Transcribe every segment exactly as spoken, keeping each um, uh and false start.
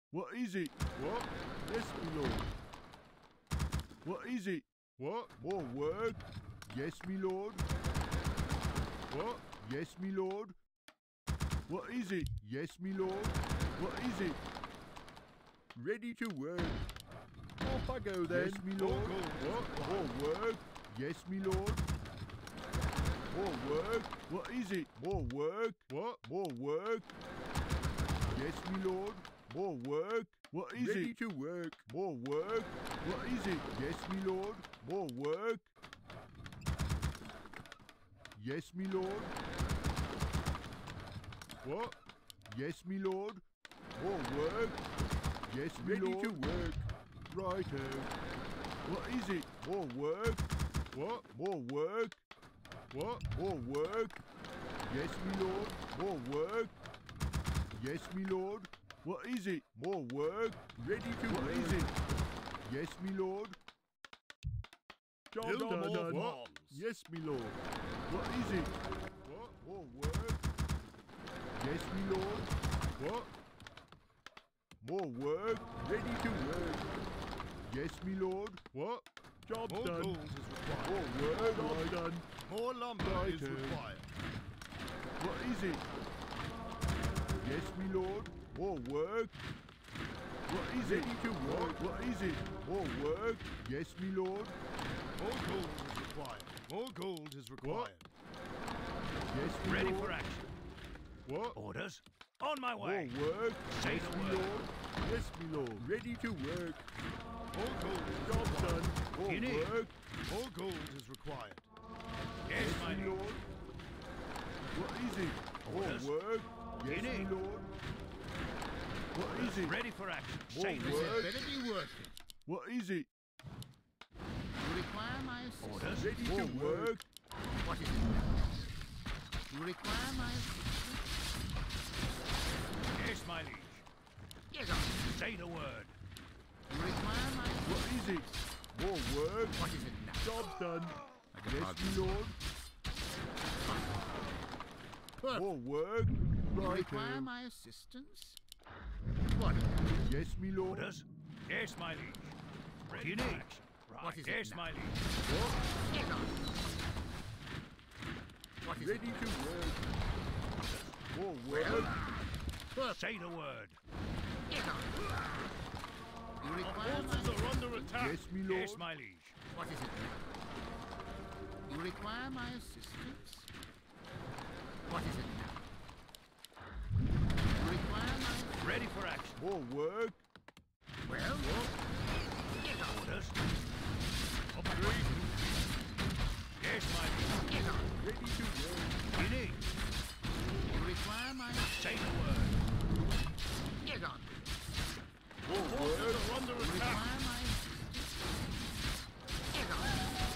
What is it? What? Yes, my lord. What is it? What? More work? Yes, my lord. What? Yes, my lord. What is it? Yes, my lord. What is it? Ready to work. Off I go then. Yes, my lord. What? More work? Yes, my lord. More work? What is it? More work? What? More work? Yes, my lord. More work? What is Ready it? to work. More work? What is it? Yes, my lord. More work? Yes, my lord. What? Yes, my lord. More work? Yes, my Ready lord. to work. Righto. What is it? More work? What? More work? What? More work? Yes, my lord. More work? Yes, my lord. What is it? More work? Ready to What work. is it? Yes, my lord. Job Build done. more done. farms. Yes, my lord. What is it? What? More work? Yes, my lord. What? More work? Ready to work. Yes, my lord. What? Job More done. gold is required. More work? Job done. More lumber Right, is uh, required. What is it? Yes, my lord. More work? What is Ready it? to work. What is it? More work? Yes, my lord. More gold is required. More gold is required. Yes, my Ready lord. for action. What? Orders. On my More way. work? Say Yes, the my word. lord. Yes, my lord. Ready to work. More gold is Job required. done. More You need- work? More gold is required. Yes, my My lord. lord. What is it? Orders. More work? Yes, You need- my lord. What is it? Ready for action. More Say the work? word. Better be working. What is it? You require my assistance. Orders. Ready to work? What is it now? You require my assistance. Yes, my liege. Get on. Say the word. You require my What is it? More work? What is it now? Job done. I can Yes, hardly- my lord. Perfect. More work? You Right. require my assistance? What? Yes, my lord. Orders. Yes, my liege. Ready You for need- action. Right. What is it yes, now? my liege. What? Get on. What is Ready it to now? work. More work? Perfect. Say the word. Get on. You Our require my forces are under attack. Yes, my lord. Yes, my liege. What is it now? You require my assistance? What is it now? You require my... Ready for action. More work? Well? Get on. Orders. Upgrade. Yes, my liege. Get on. Ready to work. You need. You require my... Say the word. Get on. More work? Forces are under You attack. require my assistance? Get on.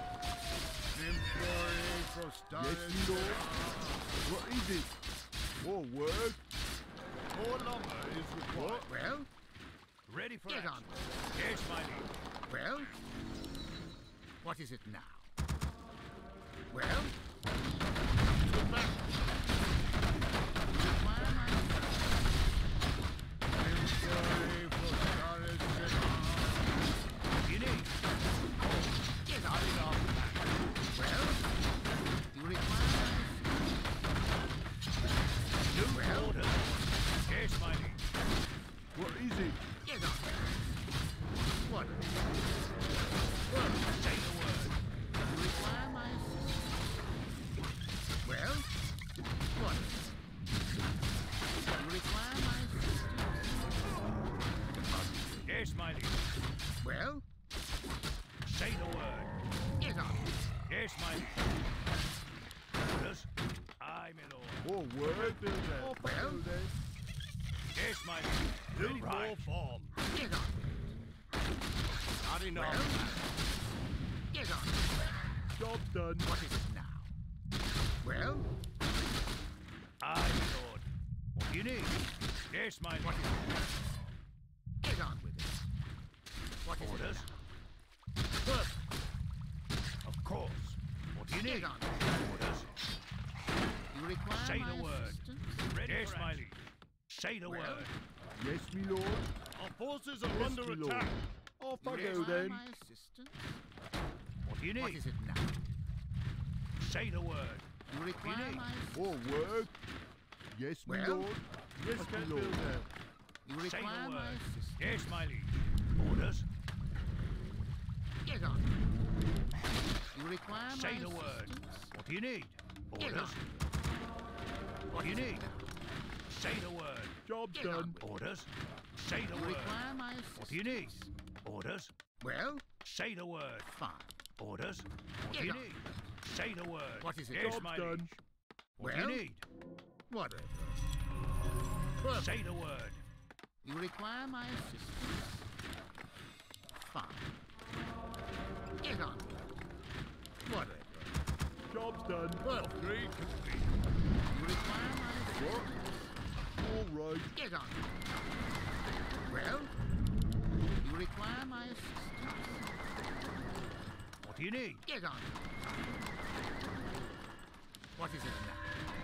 Employee for Yes, my lord. What is it? More work? More lumber is required. Well? Ready for Get action. on. Yes, my liege. Well? What is it now? Well? Come back. You require my Employee for garrison. You need. Get on. Well? You require my New Well? orders. Yes, my liege. What is it? Get on. What? What? Say the word. You require my assistance? Well? What? You require my assistance? Yes, my liege. Well? Say the word. Get on. Yes, my liege. Orders. Aye, my lord. More work? Off I go Well? then. Yes, my liege. Build Ready more right. farms. Get on. Not enough. Well? Get on. Job done. What is it now? Well? Aye, my lord. What do you need? Yes, my What liege. is it now? Get on with it. What is Orders. it now? Perfect. Of course. What do you need? Get on. Orders. You require Say my the word. assistance? Ready yes, for my action. liege. Say the Well? word. Yes, my lord. Our forces are Yes, under my lord. attack. Off You I go require then. my assistance? What do you What need? is it now? Say the word. You require need? my assistance? More work. Yes, my Well, lord. Yes, my Can't lord. build there. You Say require the my word. assistance? Yes, my liege. Orders. Get on. You require Say my the word. assistance? What do you need? Get Orders. on. What do you is it need? now? Say the word. Job's Get done. on with it. Orders. Say the You word. require my assistance? What do you need? Orders. Well, Say the word. fine. Orders. What do Get you on. need? Say the word. What is it? Yes, Job's my done. liege. What Well? do you need? Whatever. Perfect. Say the word. You require my assistance? Fine. Get on. Whatever. Job's done. Perfect. Upgrade complete. You require my What? assistance? All right. Get on. Well, you require my assistance? What do you need? Get on. What is it now?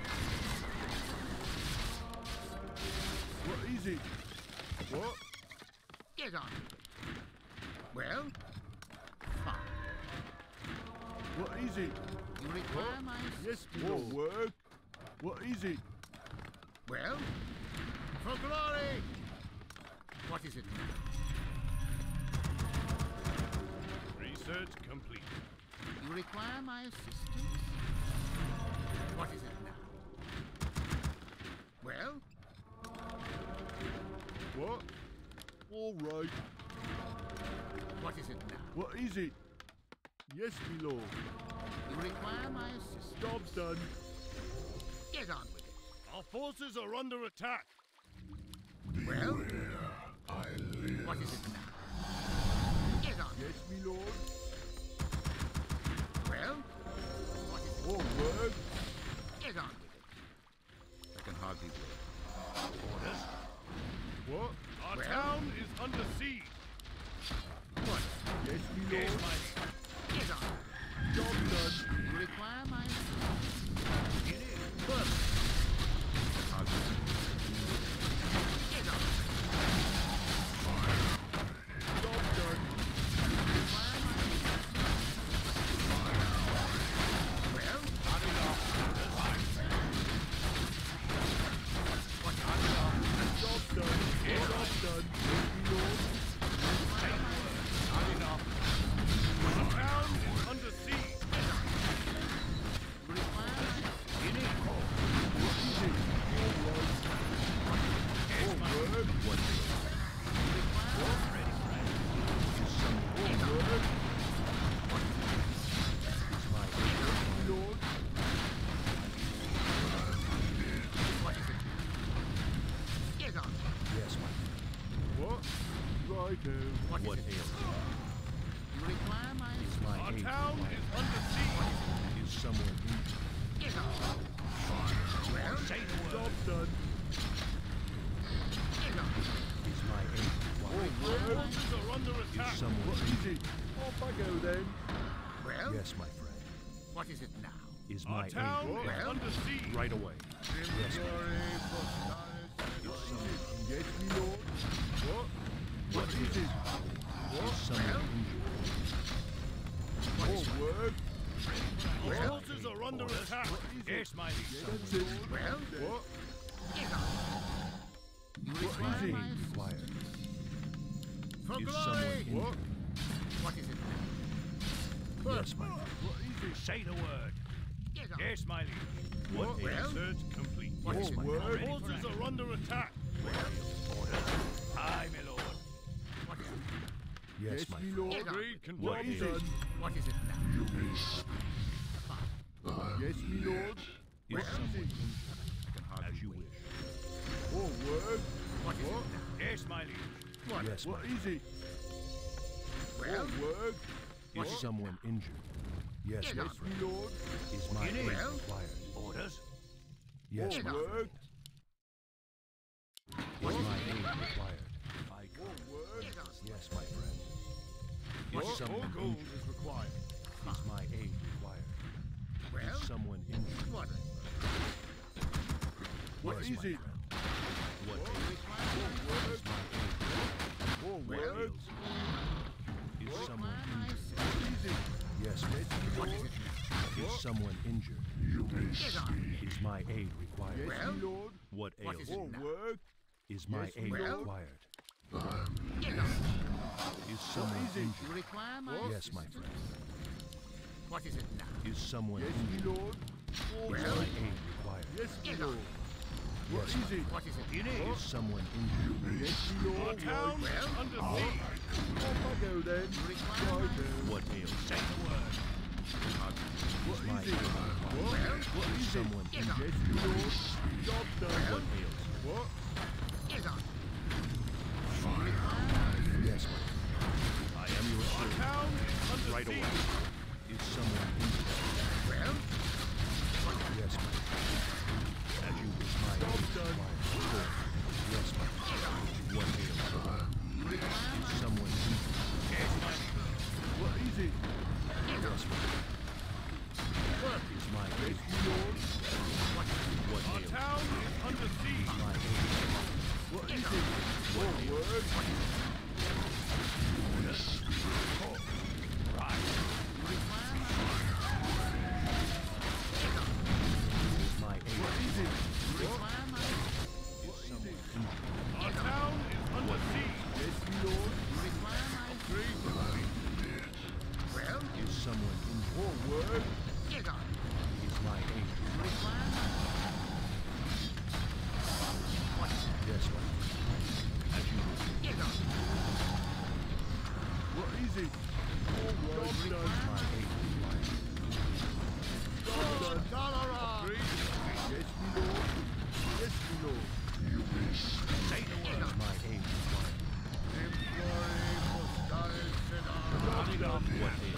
What is it? What? Get on. Well, fine. What is it? You require my Yes, assistance? more work. What is it? Well, for glory! What is it now? Research complete. You require my assistance? What is it now? Well, What? All right. what is it now? What is it? Yes, my lord. You require my assistance? Job's done. Get on with it. Our forces are under attack. Well, what is it now? Get on. Yes, my lord. Well, what is it? More work. Get on with it. I can hardly wait. Orders. What? Our Well? town is under siege. What? Yes, my Yes, lord. my liege. Get on. Job's done. You require my assistance? What do you need? Perfect. Hardly wait. Get on. Job's done. Require my assistance? Well, what is it? Job's done. Job's done. Yes, my lord. Our town is under siege. You require my assistance? You need. What is it? All right. Yes, my More liege. work. You require my Ready for that. More work. My liege. My lord. What is it? Get on. Yes, my liege. What? Righto. What is What it? ails You require my assistance? My Our aid town required. is under siege. Is someone injured? Get on. Well, Say the word. Job's done. get on. Is my aid required? More Our work. forces are under Is attack. someone What is injured? it? Off I go then. Well, Yes, my friend. what is it now? Is Our my town aid is Well? under siege. right away? Yes, my friend. Yes, my lord. What? What is it? Is someone injured? More work. Our Well? forces are under attack. What is it? Yes, my liege. That's it. Well, What? get on. You What require is it? my Required. assistance? For Is glory! someone injured? What? What is it now? Yes, my friend. What is it? Say the word. Get on. Yes, my liege. What? What Well? ails? Research complete. What is More it? work. Ready for Forces action. are under attack. Orders. Aye, my lord. What is it? Yes, Yes, my my friend. lord. Get on. Upgrade What complete. is it? What is it now? Yes, my lord. Is What someone is it? injured? I can hardly As you wait. wish. More work. What is What? it now? Yes, my liege. What? Yes, my What friend. is it? Well, More work. what Is is it someone injured? Yes, Get my on. Yes, friend. my lord. Is my You need- aid Well? required? Orders. Yes, More my on. work. Is my aid required? I More work. Get on. Yes, my friend. More Is someone gold injured? is required. Is my aid required? Well, Is someone injured? what? What Yes, is my it? friend. What You aid? require my Is my aid required? it? Yes, my Yes, my What is lord. it now? Is someone injured? Get on. Is my aid required? Yes, Well? my lord. What What ails is you? it More now? work. Is my Yes, aid well? required? Get on. Is someone is it? injured? You require my What? Yes, my assistance? friend. What is it now? Is someone Yes, injured? my lord. More Is well? my work. aid required? Yes, Get my on. lord. What Yes, is it? What is it You now? need. Is someone injured? Yes, my Our lord. town Right. is under Oh. siege. Off I go then. You require Right my now. What ails you? Say the word. What Is my is aid it? required? What? What Is is it? someone Get injured? on. Yes, my lord. Job done. What ails you? What? Get on. You require my Yes, my friend. I am your Our servant. town is under Right siege. away. Is someone injured? Well? Yes, my friend. As you wish, my aid Job is done. required. Yes, my friend. What ails you? Is someone injured? What is it? Yes, my friend. Is my aid? Yes, my lord. What Our ails you? town is under siege. My aid. What is it? More work. Is my aid? What is it? require my Is someone injured? Our town is under siege. Yes, my lord. You require my Well? Is someone injured? More work. Get on. Is my aid? You require my What is it? Yes, my friend. As you wish. Get on. What is it? More work Is done. my aid required? Job done. Yes, my lord. Yes, my lord. Say the word. Is my aid required? Job done. What ails